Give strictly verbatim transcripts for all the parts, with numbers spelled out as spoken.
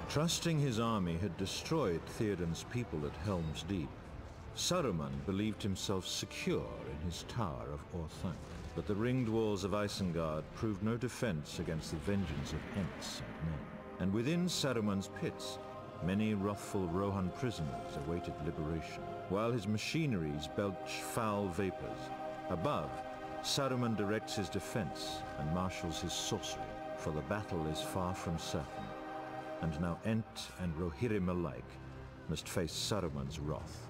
Trusting his army had destroyed Theoden's people at Helm's Deep, Saruman believed himself secure in his tower of Orthanc. But the ringed walls of Isengard proved no defense against the vengeance of Ents and men. And within Saruman's pits, many wrathful Rohan prisoners awaited liberation, while his machineries belch foul vapors. Above, Saruman directs his defense and marshals his sorcery, for the battle is far from certain. And now Ent and Rohirrim alike must face Saruman's wrath.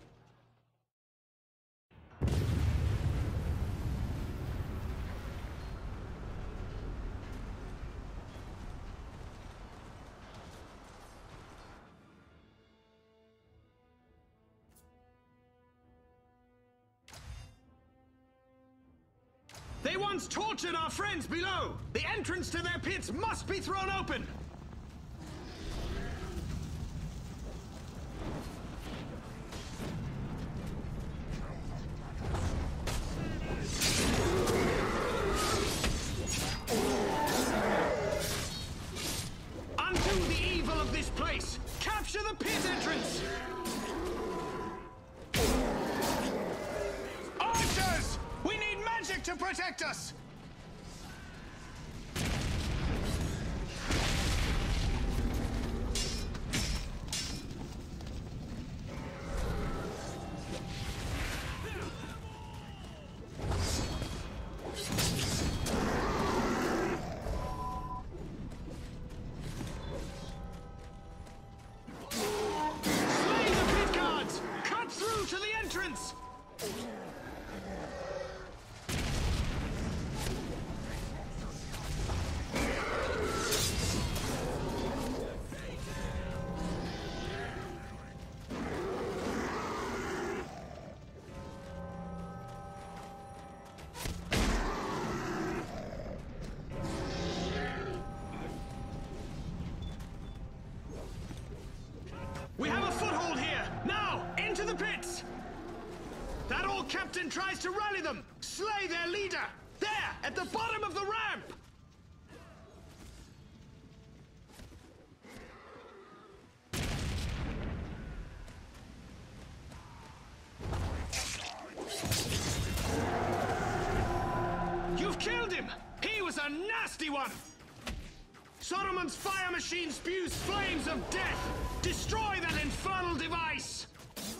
They once tortured our friends below! The entrance to their pits must be thrown open! Undo the evil of this place! Capture the pit entrance! Archers! We need magic to protect us! Slay the pit guards! Cut through to the entrance! We have a foothold here! Now, into the pits! That old captain tries to rally them! Slay their leader! There, at the bottom of the ramp! You've killed him! He was a nasty one! Saruman's fire machine spews flames of death! Destroy that infernal device!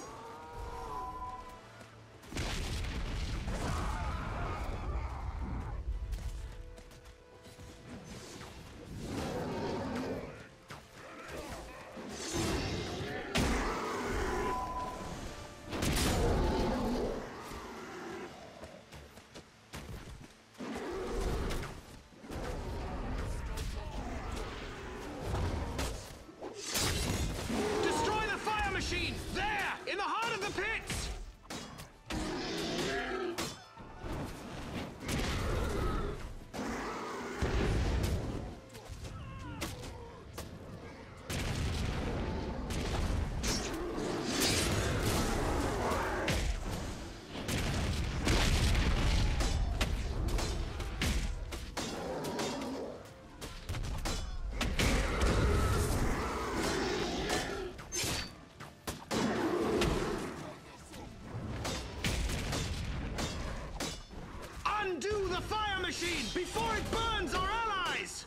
There! In the heart of the pits! Undo the fire machine before it burns our allies!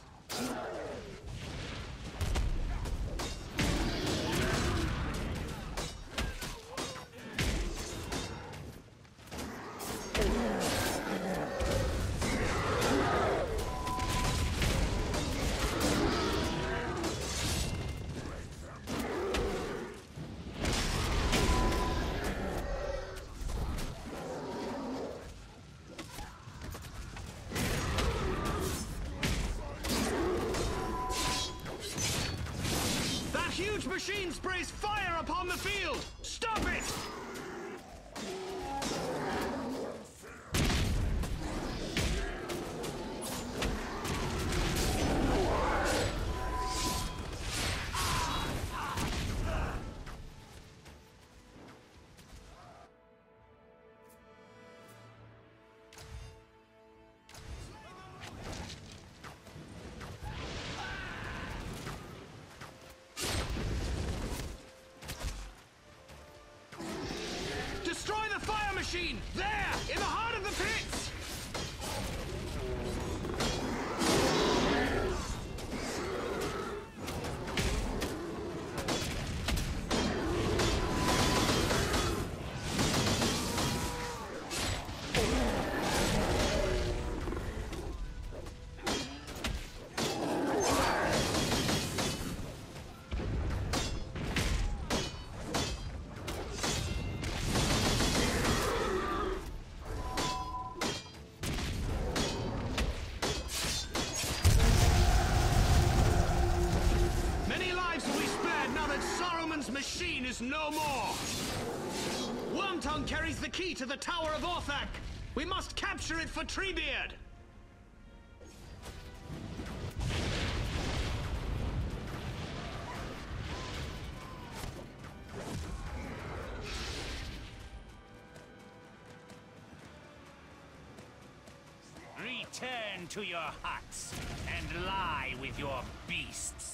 Huge machine sprays fire upon the field! Stop it! machine! There! In the heart of the pits! Machine is no more! Wormtongue carries the key to the Tower of Orthanc! We must capture it for Treebeard! Return to your huts and lie with your beasts.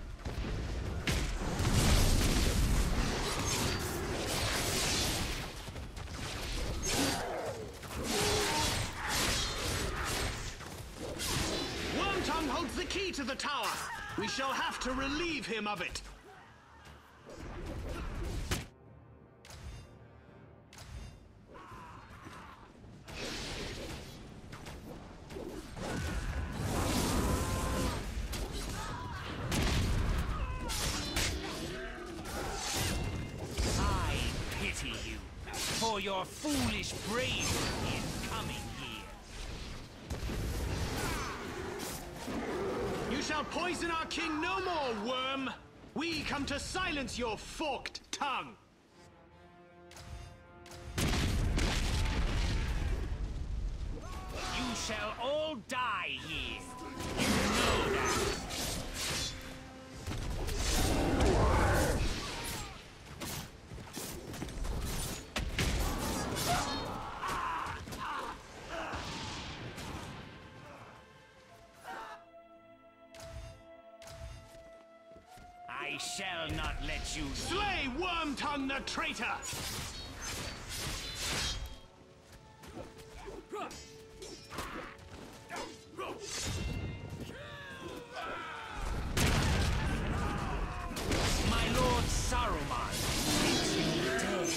Wormtongue holds the key to the tower. We shall have to relieve him of it. I pity you for your foolish bravery in coming here. You shall poison our king no more, worm! We come to silence your forked tongue! You shall all die here. You know that. I shall not let you slay Wormtongue the traitor! My Lord Saruman is dead.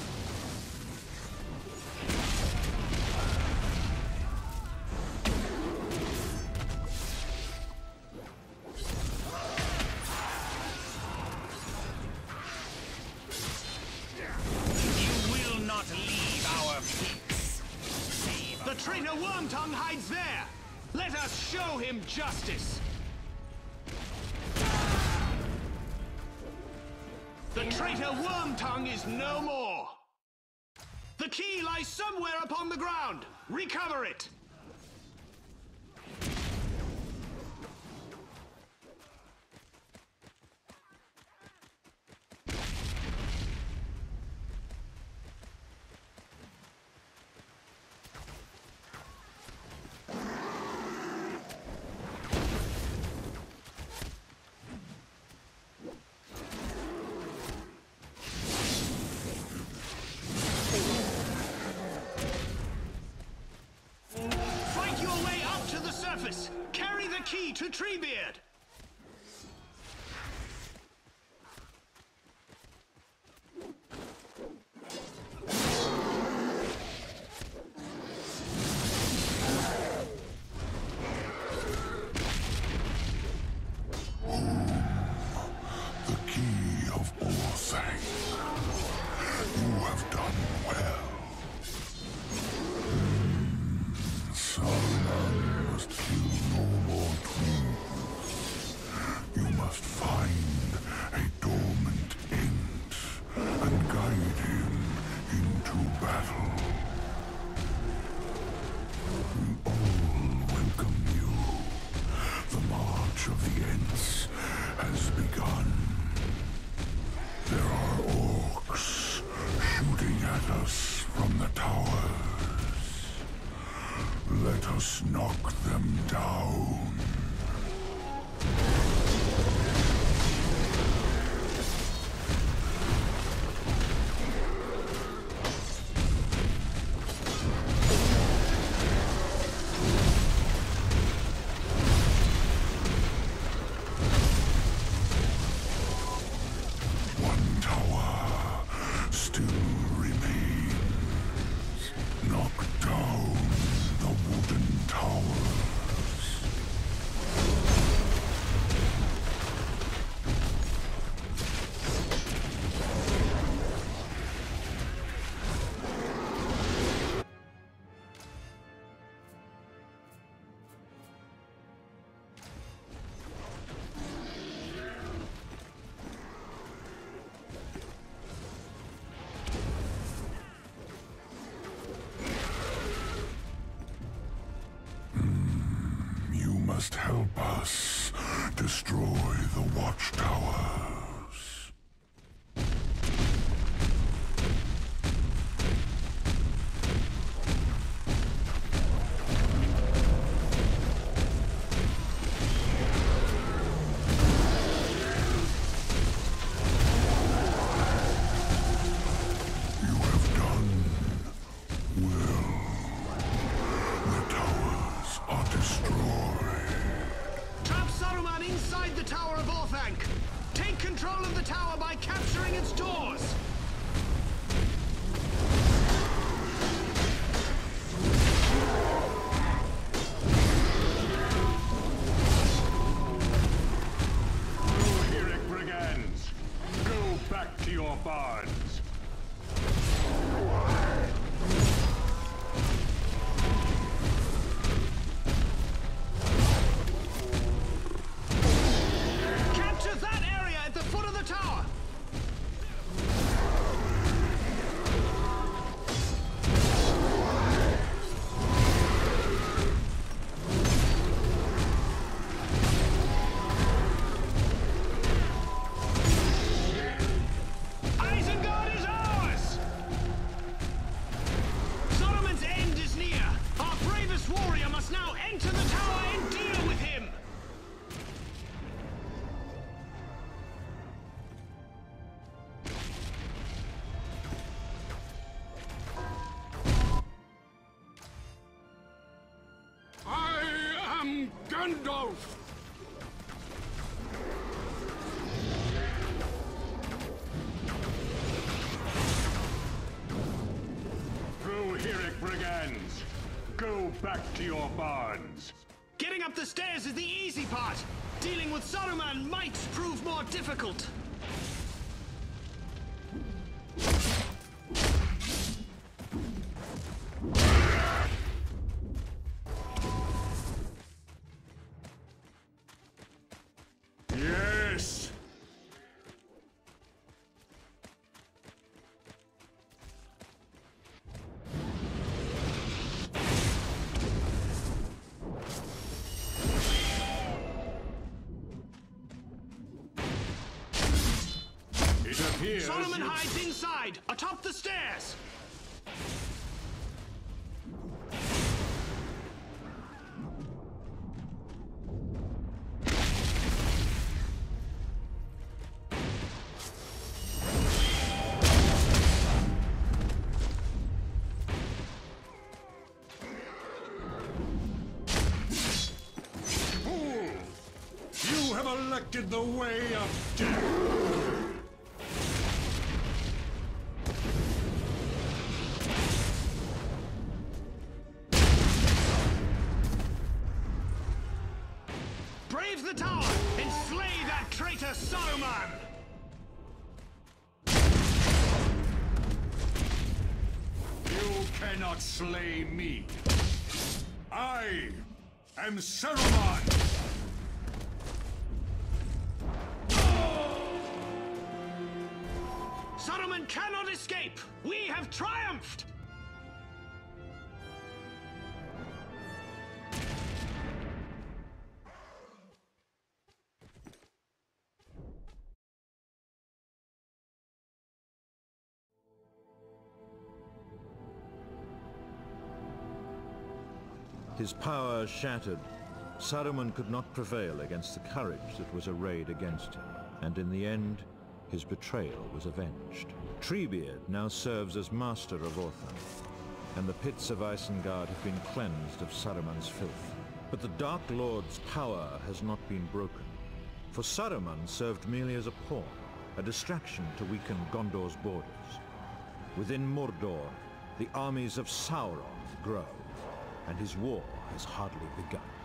You will not leave our pits. Save the traitor Wormtongue hides there! Let us show him justice! The traitor Wormtongue is no more! The key lies somewhere upon the ground! Recover it! Carry the key to Treebeard! The key of Orthanc. You have done well. Saruman must kill no more twins. You must find a dormant Ent and guide him into battle. We all welcome you. The march of the Ents has begun. There are orcs shooting at us from the towers. Let us knock them down. must help us destroy the watchtowers. Brigands, go back to your barns. Getting up the stairs is the easy part. Dealing with Saruman might prove more difficult. Yes! Solomon hides inside, atop the stairs! Fool! You have elected the way of death! Brave the tower and slay that traitor Saruman! You cannot slay me. I am Saruman! Saruman cannot escape! We have triumphed! His power shattered, Saruman could not prevail against the courage that was arrayed against him, and in the end, his betrayal was avenged. Treebeard now serves as master of Orthanc, and the pits of Isengard have been cleansed of Saruman's filth. But the Dark Lord's power has not been broken, for Saruman served merely as a pawn, a distraction to weaken Gondor's borders. Within Mordor, the armies of Sauron grow, and his war has hardly begun.